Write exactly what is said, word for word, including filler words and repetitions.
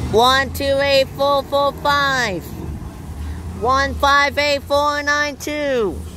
One two eight four four five. One five eight four nine two.